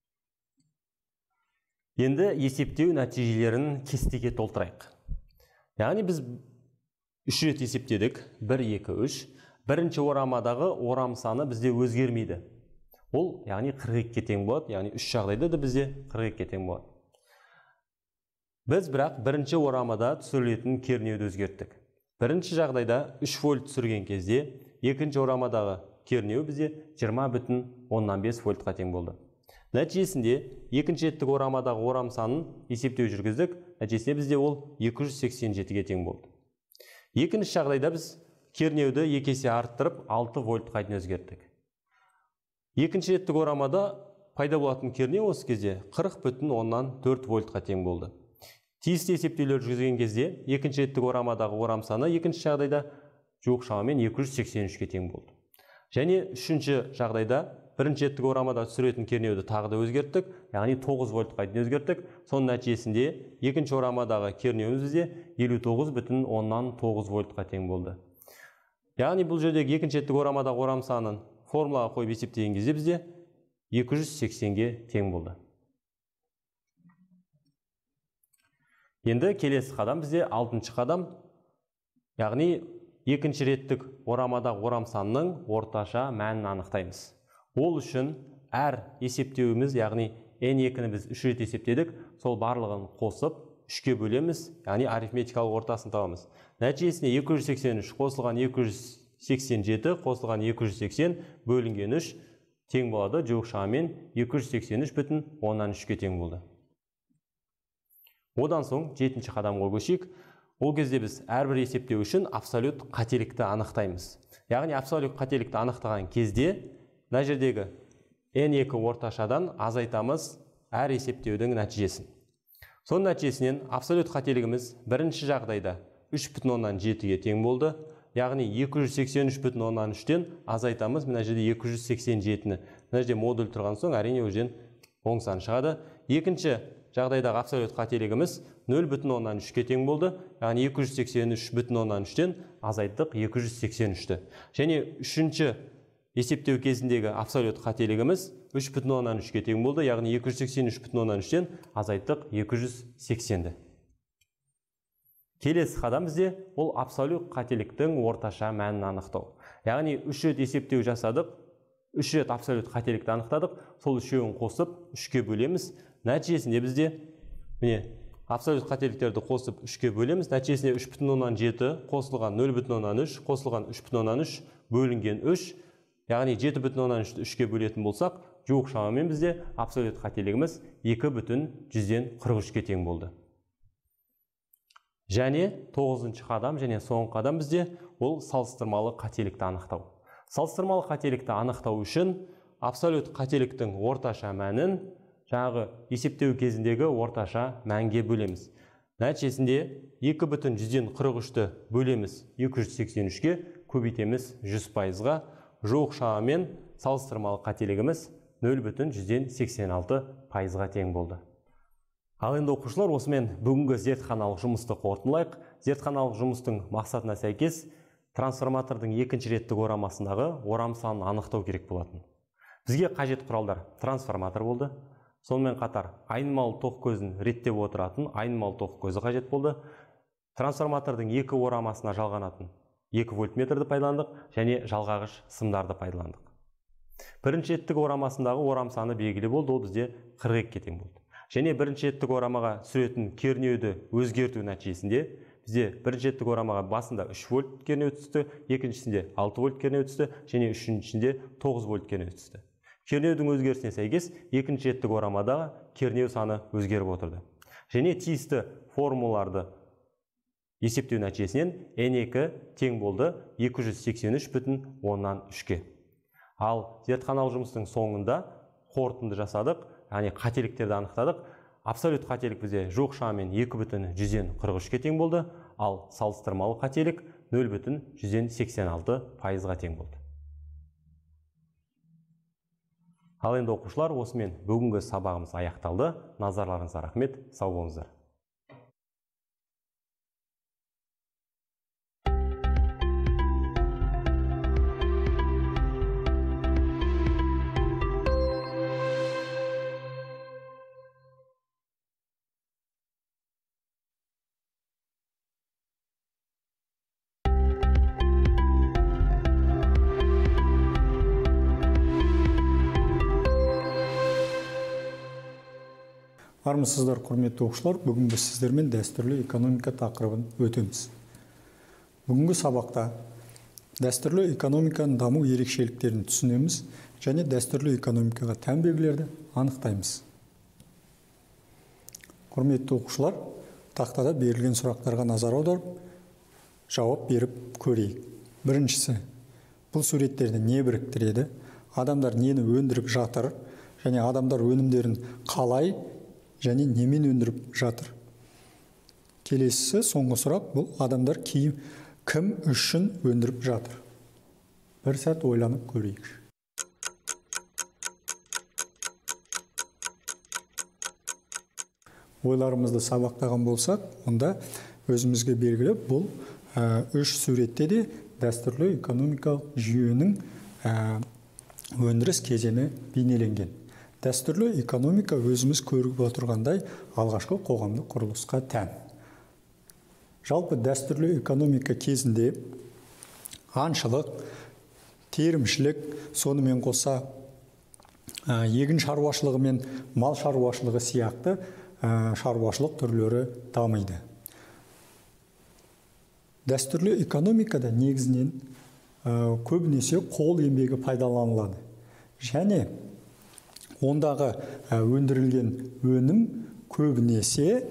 Енді есептеу нәтижелерін кестеге толтырайық. Яғни біз 3 рет есептедік, 1, 2, 3. Бірінші орамадағы орам саны бізде өзгермейді. Ол, яғни 42-ге тең болады, яғни 3 жағдайда да бізде 42-ге тең болады. Біз бірақ бірінші орамада түсірілетін кернеуді өзгерттік. Бірінші жағдайда 3 вольт түсірген кезде, екінші орамадағы кернеу бізде 20,5 вольтқа тең болды. Нәтижесінде екінші реттік орамадағы орам санын есептеу жүргіздік, нәтижесінде бізде ол 287-ге тең болды. Екінші жағдайда біз кернеуді 2 есе арттырып 6 вольтқа дейін өзгерттік. Екінші реттік орамада пайда болатын кернеу осы кезде 40,4 вольтқа тең болды. Тиісті есептеулер жүргізген кезде екінші реттік орамадағы орам саны екінші жағдайда жуық шамамен 283-ге тең болды. Және үшінші жағдайда бірінші реттік орамада түсіретін кернеуді тағы да өзгерттік, яғни 9 вольтқа дейін өзгерттік. Соның нәтижесінде екінші орамадағы кернеуіміз бізде 59,9 вольтқа тең болды. Яғни бұл жердегі екінші реттік орамадағы орам санын формулаға қойып есептеген кезде бізде 280-ге тең болды. Енді келесі қадам бізде 6-шы қадам, яғни екінші реттік орамадағы орам санының орташа мәнін анықтаймыз. Ол үшін әр есептеуіміз, яғни N2-ні біз 3 рет есептедік, сол барлығын қосып 3-ке бөлеміз, яғни арифметикалық ортасын табамыз. Нәтижесінде 283 қосылған 287 қосылған 280 бөлінген 3 тең болады, жуық шамамен 283,3-ке тең болды. Одан соң 7-ші қадамға көшейік. Ол кезде біз әрбір есептеу үшін абсолют қателікті анықтаймыз. Яғни абсолют қателікті анықтаған кезде мына жердегі N2 орташадан азайтамыз әр есептеудің нәтижесін. Соның нәтижесінен абсолют қателігіміз бірінші жағдайда 3,7-ге тең болды. Яғни 283,3-тен азайтамыз мына жерде 287-ні. Мына жерде модуль тұрған соң әрине өзен оң сан шығады. Екінші жағдайдағы абсолют қателігіміз 0,3-ке тең болды. Яғни 283,3-тен азайттық 283-ті. Және үшінші есептеу кезіндегі абсолют қателігіміз 3,3-ке тең болды. Яғни 283,3-тен азайттық 280-ді. Келесі қадам бізде ол абсолют қателіктің орташа мәнін анықтау. Яғни 3 рет есептеу жасадық, 3 рет абсолют қателікті анықтадық, сол үшеуін қосып 3-ке бөлеміз. Нәтижесінде бізде абсолют қателіктерді қосып 3-ке бөлеміз. Нәтижесінде 3,7 қосылған 0,3 қосылған 3,3 бөлінген 3, яғни 7,3-ті 3-ке бөлетін болсақ, жуық шамамен бізде абсолют қателігіміз 2,43-ке тең болды. Және 9-шы қадам және соңғы қадам бізде ол салыстырмалы қателікті анықтау. Салыстырмалы қателікті анықтау үшін абсолют қателіктің орташа мәнін жаңағы есептеу кезіндегі орташа мәнге бөлеміз. Нәтижесінде 2,43-ті бөлеміз 283-ке, көбейтеміз 100%-ға, жуық шамамен салыстырмалы қателігіміз 0,86%-ға тең болды. Ал енді оқушылар, осымен бүгінгі зертханалық жұмысты қорытындылайық. Зертханалық жұмыстың мақсатына сәйкес трансформатордың екінші реттік орамасындағы орам санын анықтау керек болатын. Бізге қажет құралдар трансформатор болды. Сонымен қатар айнымалы тоқ көзін реттеп отыратын айнымалы тоқ көзі қажет болды. Трансформатордың екі орамасына жалғанатын 2 вольтметрді пайдаландық және жалғағыш сымдарды пайдаландық. Бірінші реттік орамасындағы орам саны белгілі болды, ол бізде 42-ке тең болды. Және бірінші реттік орамаға түсіретін кернеуді өзгерту нәтижесінде бізде бірінші реттік орамаға басында 3 вольт кернеу түсті, екіншісінде 6 вольт кернеу түсті, және үшіншісінде 9 вольт кернеу түсті. Кернеудің өзгерісіне сәйкес екінші реттік орамадағы кернеу саны өзгеріп отырды. Және тиісті формулаларды есептеу нәтижесінен N2 тең болды 283,3-ке. Ал зертханалық жұмыстың соңында қорытынды жасадық, яғни қателіктерді анықтадық. Абсолют қателік бізде жоқ шамамен 2,143-ке тең болды, ал салыстырмалы қателік 0,186%-ға тең болды. Ал енді оқушылар, осымен бүгінгі сабағымыз аяқталды. Назарларыңызға рахмет, сау болыңыздар. Армысыздар, құрметті оқушылар, бүгін біз сіздермен дәстүрлі экономика тақырыбын өтеміз. Бүгінгі сабақта дәстүрлі экономиканың даму ерекшеліктерін түсінеміз және дәстүрлі экономикаға тән белгілерді анықтаймыз. Құрметті оқушылар, тақтада берілген сұрақтарға назар аударып, жауап беріп көрейік. Біріншісі, бұл суреттерді не біріктіреді, адамдар нені өндіріп жатыр, және адамдар өнімдерін қалай және немен өндіріп жатыр. Келесісі, соңғы сұрақ, бұл адамдар кім үшін өндіріп жатыр. Бір сәт ойланып көрейік. Ойларымызды сабақтаған болсақ, онда өзімізге белгілі, бұл үш суретте де дәстүрлі экономикалық жүйенің өндіріс кезеңі бейнеленген. Дәстүрлі экономика өзіміз көріп отырғандай алғашқы қоғамдық құрылысқа тән. Жалпы дәстүрлі экономика кезінде аңшылық, терімшілік, сонымен қоса егін шаруашылығы мен мал шаруашылығы сияқты шаруашылық түрлері дамиды. Дәстүрлі экономикада негізінен көбінесе қол еңбегі пайдаланылады. Және ондағы өндірілген өнім көбінесе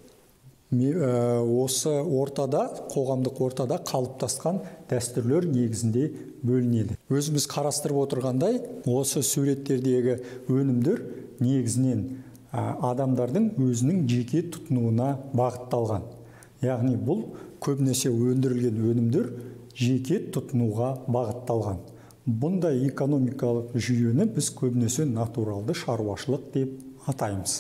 осы ортада, қоғамдық ортада қалыптасқан дәстүрлер негізінде бөлінеді. Өзіміз қарастырып отырғандай, осы суреттердегі өнімдер негізінен адамдардың өзінің жеке тұтынуына бағытталған. Яғни бұл көбінесе өндірілген өнімдер жеке тұтынуға бағытталған. Бұндай экономикалық жүйені біз көбінесе натуралды шаруашылық деп атаймыз.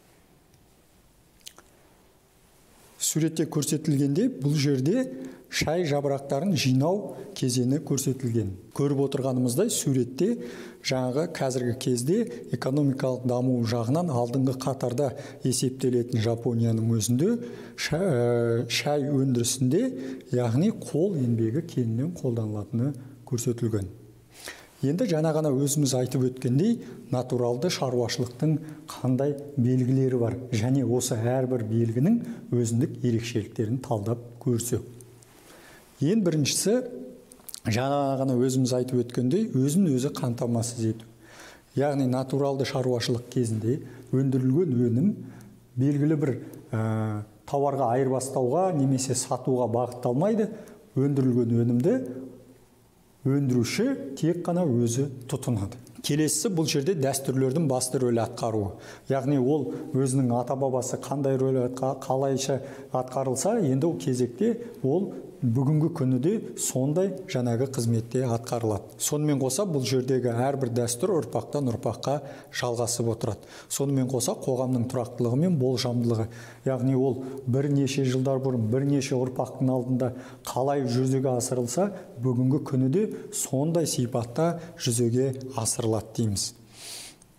Суретте көрсетілгенде бұл жерде шай жапырақтарын жинау кезеңі көрсетілген. Көріп отырғанымыздай суретте жаңағы қазіргі кезде экономикалық даму жағынан алдыңғы қатарда есептелетін Жапонияның өзінде шай өндірісінде, яғни қол еңбегі кеңінен қолданылатыны көрсетілген. Енді жаңа ғана өзіміз айтып өткендей, натуралды шаруашылықтың қандай белгілері бар, және осы әрбір белгінің өзіндік ерекшеліктерін талдап көрсек. Ең біріншісі, жаңа ғана өзіміз айтып өткендей, өзін өзі қамтамасыз ету. Яғни натуралды шаруашылық кезінде өндірілген өнім белгілі бір тауарға айырбастауға немесе сатуға бағытталмайды. Өндірілген өнімді өндіруші тек қана өзі тұтынады. Келесісі, бұл жерде дәстүрлердің басты рөлі атқаруы. Яғни ол өзінің ата-бабасы қандай рөл қалайша атқарылса, енді ол кезекте ол бүгінгі күніде сондай жаңағы қызметте атқарылады. Сонымен қоса бұл жердегі әрбір дәстүр ұрпақтан ұрпаққа жалғасып отырады. Сонымен қоса қоғамның тұрақтылығы мен болжамдылығы. Яғни ол бірнеше жылдар бұрын бірнеше ұрпақтың алдында қалай жүзеге асырылса, бүгінгі күніде сондай сипатта жүзеге асырылады дейміз.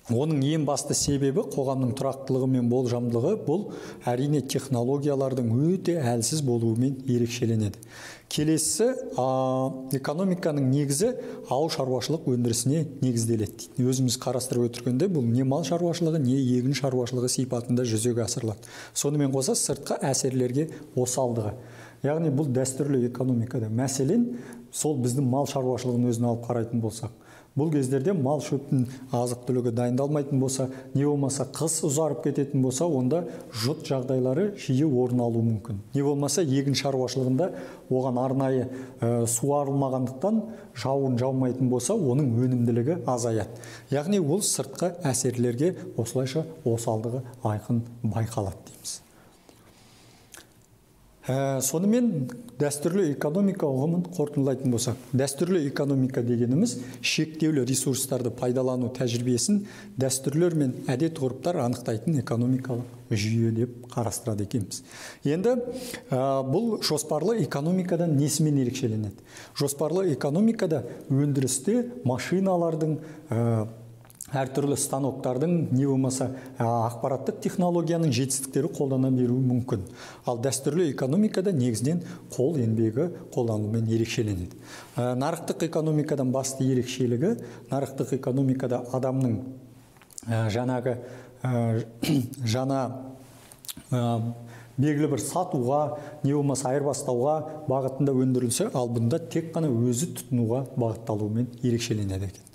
Оның ең басты себебі қоғамның тұрақтылығы мен болжамдылығы бұл әрине технологиялардың өте әлсіз болуымен ерекшеленеді. Келесі экономиканың негізі ауыл шаруашылық өндірісіне негізделеді. Өзіміз қарастырып өткенде бұл не мал шаруашылығы, не егін шаруашылығы сипатында жүзеге асырылады. Сонымен қоса сыртқы әсерлерге осалдығы. Яғни бұл дәстүрлі экономикада. Мәселен, сол біздің мал шаруашылығын өзін алып қарайтын болсақ, бұл кездерде мал шөптің азық түлігі дайындалмайтын болса, не болмаса қыс ұзарып кететін болса, онда жұт жағдайлары жиі орын алуы мүмкін. Не болмаса егін шаруашылығында оған арнайы суарылмағандықтан жауын жаумайтын болса, оның өнімділігі азаяды. Яғни ол сыртқы әсерлерге осылайша осалдығы айқын байқалады дейміз. Сонымен дәстүрлі экономика ұғымын қорытындылайтын болсақ, дәстүрлі экономика дегеніміз шектеулі ресурстарды пайдалану тәжірибесін дәстүрлер мен әдет-ғұрыптар анықтайтын экономикалық жүйе деп қарастырады екенбіз. Енді бұл жоспарлы экономикадан несімен ерекшеленеді? Жоспарлы экономикада өндірісте машиналардың әртүрлі станоктардың, не болмаса ақпараттық технологияның жетістіктері қолдана беруі мүмкін. Ал дәстүрлі экономикада негізінен қол еңбегі қолданумен ерекшеленеді. Нарықтық экономикадан басты ерекшелігі, нарықтық экономикада адамның жаңа белгілі бір сатуға, не болмаса айырбастауға бағытында өндірілсе, ал бұнда тек қана өзі тұтынуға бағытталуымен ерекшеленеді екен.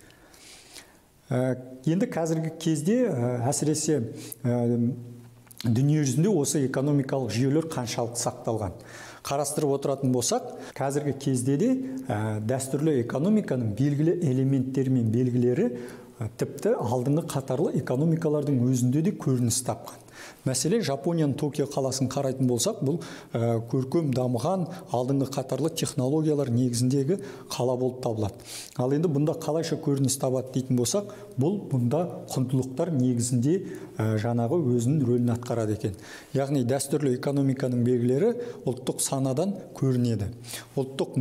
Енді қазіргі кезде әсіресе дүние жүзінде осы экономикалық жүйелер қаншалықты сақталған. Қарастырып отыратын болсақ, қазіргі кезде де дәстүрлі экономиканың белгілі элементтері мен белгілері тіпті алдыңғы қатарлы экономикалардың өзінде де көрініс тапқан. Мәселен, Жапонияның Токио қаласын қарайтын болсақ, бұл көркем дамыған алдыңғы қатарлы технологиялар негізіндегі қала болып табылады. Ал енді бұнда қалайша көрініс табады дейтін болсақ, бұл бұнда құндылықтар негізінде жаңағы өзінің рөлін атқарады екен. Яғни дәстүрлі экономиканың белгілері ұлттық санадан көрінеді. Ұлттық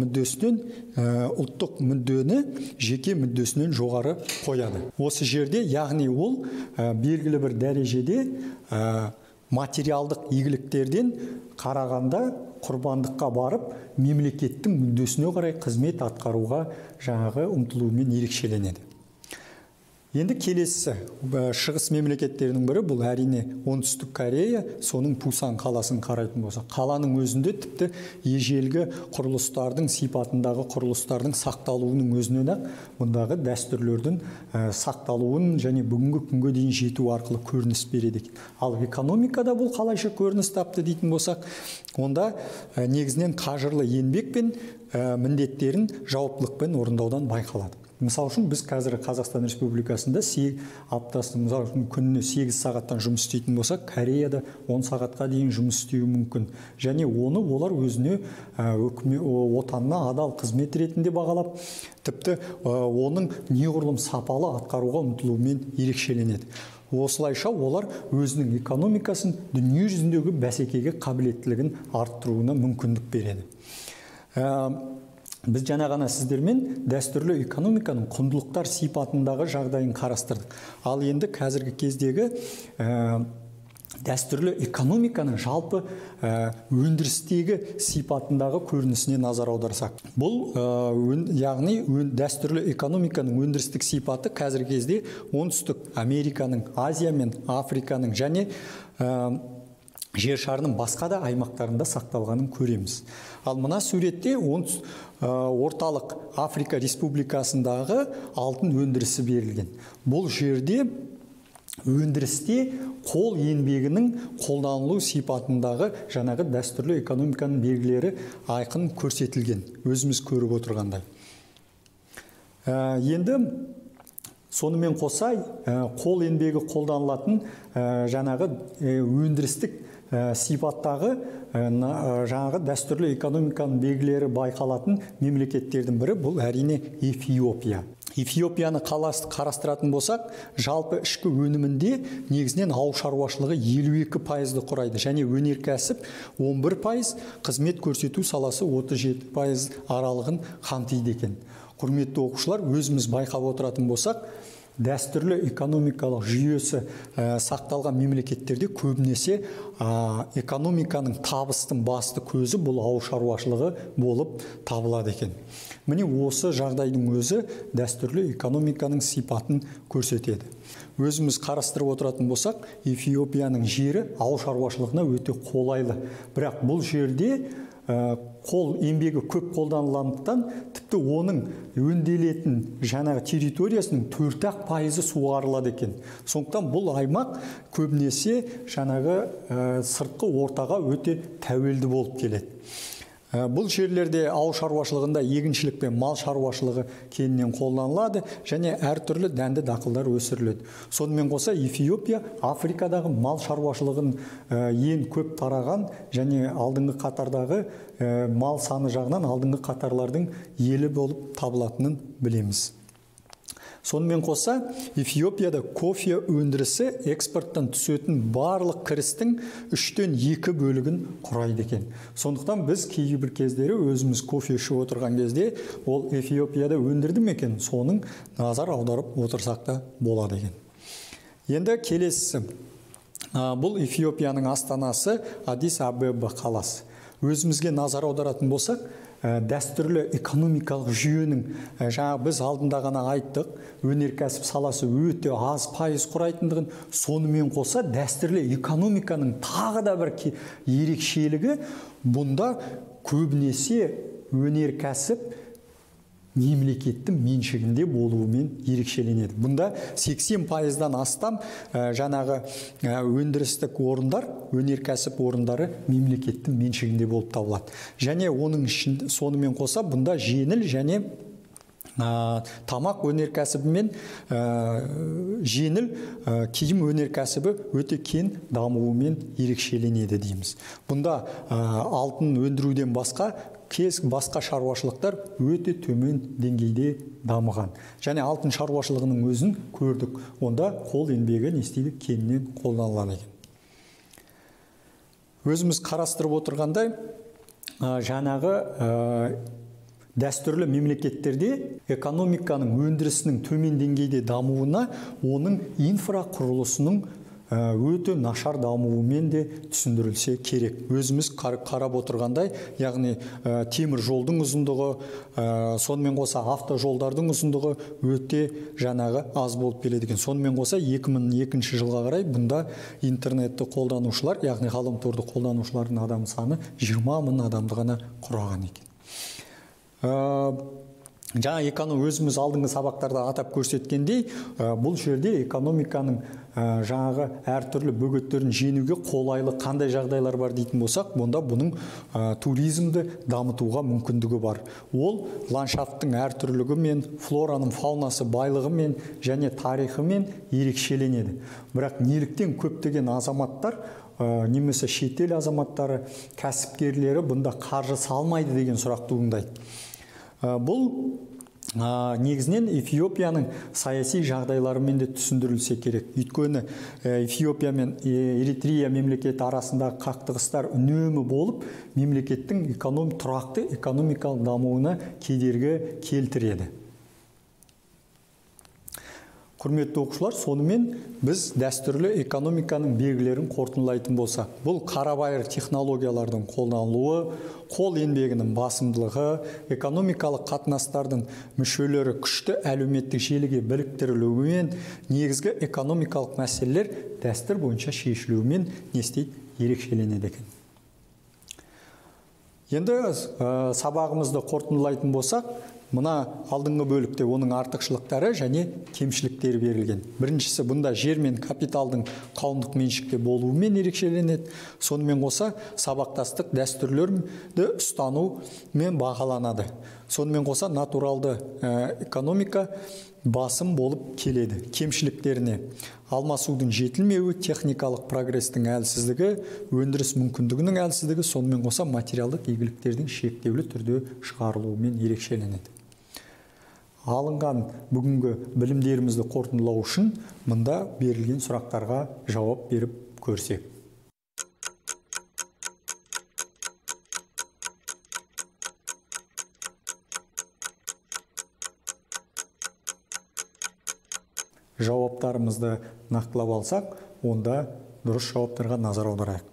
мүддені жеке мүддесінен жоғары қояды. Осы жерде, яғни ол белгілі бір дәрежеде материалдық игіліктерден қарағанда құрбандыққа барып, мемлекеттің мүддесіне қарай қызмет атқаруға жаңағы ұмтылуымен ерекшеленеді. Енді келесі шығыс мемлекеттерінің бірі бұл әрине оңтүстік Корея, соның Пусан қаласын қарайтын болса. Қаланың өзінде тіпті ежелгі құрылыстардың сипатындағы құрылыстардың сақталуының өзінен ақ бұндағы дәстүрлердің сақталуын және бүгінгі күнге дейін жету арқылы көрініс береді. Ал экономикада бұл қалайша көрініс тапты дейтін болсақ, онда негізінен қажырлы еңбек пен міндеттерін жауаптылықпен орындаудан байқалады. Мысал үшін, біз қазір Қазақстан Республикасында күніне 8 сағаттан жұмыс істейтін болсақ, Кореяда 10 сағатқа дейін жұмыс істеуі мүмкін. Және оны олар өзіне отанына адал қызмет ретінде бағалап, тіпті оның неғұрлым сапалы атқаруға ұмтылуымен ерекшеленеді. Осылайша олар өзінің экономикасын дүние жүзіндегі бәсекеге қабілеттілігін арттыруына мүмкіндік береді. Біз жаңа ғана сіздермен дәстүрлі экономиканың құндылықтар сипатындағы жағдайын қарастырдық. Ал енді қазіргі кездегі дәстүрлі экономиканың жалпы өндірістегі сипатындағы көрінісіне назар аударсақ. Бұл яғни дәстүрлі экономиканың өндірістік сипаты қазіргі кезде оңтүстік Американың, Азия мен Африканың және жер шарының басқа да аймақтарында сақталғанын көреміз. Ал мына суретте орталық Африка Республикасындағы алтын өндірісі берілген. Бұл жерде өндірісте қол еңбегінің қолданылу сипатындағы жаңағы дәстүрлі экономиканың белгілері айқын көрсетілген, өзіміз көріп отырғандай. Енді сонымен қоса қол еңбегі қолданылатын жаңағы өндірістік сипаттағы жаңағы дәстүрлі экономиканың белгілері байқалатын мемлекеттердің бірі бұл әрине Эфиопия. Эфиопияны қарастыратын болсақ, жалпы ішкі өнімінде негізінен ауыл шаруашылығы 52% құрайды және өнеркәсіп 11%, қызмет көрсету саласы 37% аралығын қамтиды екен. Құрметті оқушылар, өзіміз байқап отыратын болсақ, дәстүрлі экономикалық жүйесі сақталған мемлекеттерде көбінесе экономиканың табыстың басты көзі бұл ауыл шаруашылығы болып табылады екен. Міне осы жағдайдың өзі дәстүрлі экономиканың сипатын көрсетеді. Өзіміз қарастырып отыратын болсақ, Эфиопияның жері ауыл шаруашылығына өте қолайлы. Бірақ бұл жерде қол еңбегі көп қолданылғандықтан тіпті оның өңделетін жаңағы территориясының 4% суарылады екен. Сондықтан бұл аймақ көбінесе жаңағы сыртқы ортаға өте тәуелді болып келеді. Бұл жерлерде ауыл шаруашылығында егіншілік пен мал шаруашылығы кеңінен қолданылады және әртүрлі дәнді дақылдар өсіріледі. Сонымен қоса Эфиопия Африкадағы мал шаруашылығын ең көп тараған және алдыңғы қатардағы мал саны жағынан алдыңғы қатарлардың елі болып табылатынын білеміз. Сонымен қоса, Эфиопияда кофе өндірісі экспорттан түсетін барлық кірістің 3/2 бөлігін құрайды екен. Сондықтан біз кейбір кездері өзіміз кофе ішіп отырған кезде, ол Эфиопияда өндірді ме екен, соның назар аударып отырсақ та болады екен. Енді келесісі, бұл Эфиопияның астанасы Адис Абеба қаласы. Өзімізге назар аударатын болсақ, дәстүрлі экономикалық жүйенің біз алдында ғана айттық, өнеркәсіп саласы өте аз пайыз құрайтындығын, сонымен қоса дәстүрлі экономиканың тағы да бір ерекшелігі, бұнда көбінесе өнеркәсіп мемлекеттің меншігінде болуымен ерекшеленеді. Бұнда 80%-дан астам жаңағы өндірістік орындар, өнеркәсіп орындары мемлекеттің меншігінде болып табылады. Және оның ішінде сонымен қоса бұнда жеңіл және тамақ өнеркәсібі мен жеңіл киім өнеркәсібі өте кең дамуымен ерекшеленеді дейміз. Бұнда алтын өндіруден басқа шаруашылықтар өте төмен деңгейде дамыған. Және алтын шаруашылығының өзін көрдік. Онда қол еңбегі нестейді кеңінен қолданылады екен. Өзіміз қарастырып отырғандай, жаңағы дәстүрлі мемлекеттерде экономиканың өндірісінің төмен деңгейде дамуына оның инфрақұрылысының өте нашар дамуымен де түсіндірілсе керек. Өзіміз қарап отырғандай, яғни темір жолдың ұзындығы, сонымен қоса автожолдардың ұзындығы өте жаңағы аз болып келеді екен. Сонымен қоса 2002 жылға қарай бұнда интернетті қолданушылар, яғни ғаламторды қолданушылардың адам саны 20 мың адамды ғана құраған екен. Жаңа өзіміз алдыңғы сабақтарда атап көрсеткендей, бұл жерде экономиканың жаңағы әртүрлі бөгеттерін жеңуге қолайлы қандай жағдайлар бар дейтін болсақ, бұнда бұның туризмді дамытуға мүмкіндігі бар. Ол ландшафттың әртүрлігі мен флораның фаунасы байлығы мен және тарихы мен ерекшеленеді. Бірақ неліктен көптеген азаматтар немесе шетел азаматтары, кәсіпкерлері бұнда қаржы салмайды деген сұрақ туындайды. Бұл негізінен Эфиопияның саяси жағдайларымен де түсіндірілсе керек. Өйткені Эфиопия мен Эритрея мемлекеті арасында қақтығыстар үнемі болып, мемлекеттің тұрақты экономикалық дамуына кедергі келтіреді. Құрметті оқушылар, сонымен біз дәстүрлі экономиканың белгілерін қорытындылайтын болсақ, бұл қарабайыр технологиялардың қолданылуы, қол еңбегінің басымдылығы, экономикалық қатынастардың мүшелері күшті әлеуметтік желіге біріктірілуімен, негізгі экономикалық мәселелер дәстүр бойынша шешілуімен ерекшеленеді екен. Енді сабағымызды қорытындылайтын болсақ, мына алдыңғы бөлікте оның артықшылықтары және кемшіліктері берілген. Біріншісі, бұнда жер мен капиталдың қауымдық меншікте болуымен ерекшеленеді. Сонымен қоса сабақтастық дәстүрлерді ұстану мен бағаланады. Сонымен қоса натуралды экономика басым болып келеді. Кемшіліктеріне алмасудың жетілмеуі, техникалық прогрестің әлсіздігі, өндіріс мүмкіндігінің әлсіздігі, сонымен қоса материалдық игіліктердің шектеулі түрде шығарылуымен ерекшеленеді. Алынған бүгінгі білімдерімізді қорытындылау үшін мұнда берілген сұрақтарға жауап беріп көрсек. Жауаптарымызды нақтылап алсақ, онда дұрыс жауаптарға назар аударайық.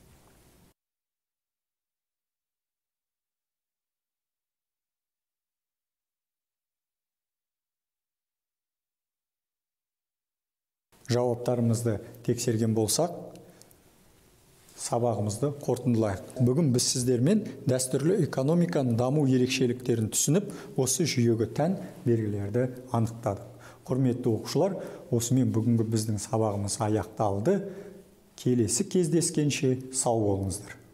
Жауаптарымызды тексерген болсақ, сабағымызды қорытындылайық. Бүгін біз сіздермен дәстүрлі экономиканың даму ерекшеліктерін түсініп, осы жүйеге тән белгілерді анықтадық. Құрметті оқушылар, осымен бүгінгі біздің сабағымыз аяқталды. Келесі кездескенше сау болыңыздар.